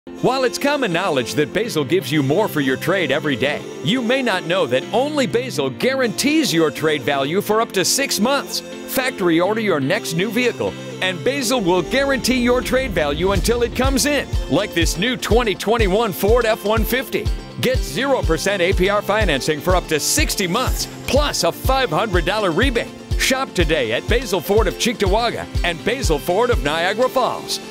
While it's common knowledge that Basil gives you more for your trade every day, you may not know that only Basil guarantees your trade value for up to 6 months. Factory order your next new vehicle, and Basil will guarantee your trade value until it comes in, like this new 2021 Ford F-150. Get 0% APR financing for up to 60 months, plus a $500 rebate. Shop today at Basil Ford of Cheektowaga and Basil Ford of Niagara Falls.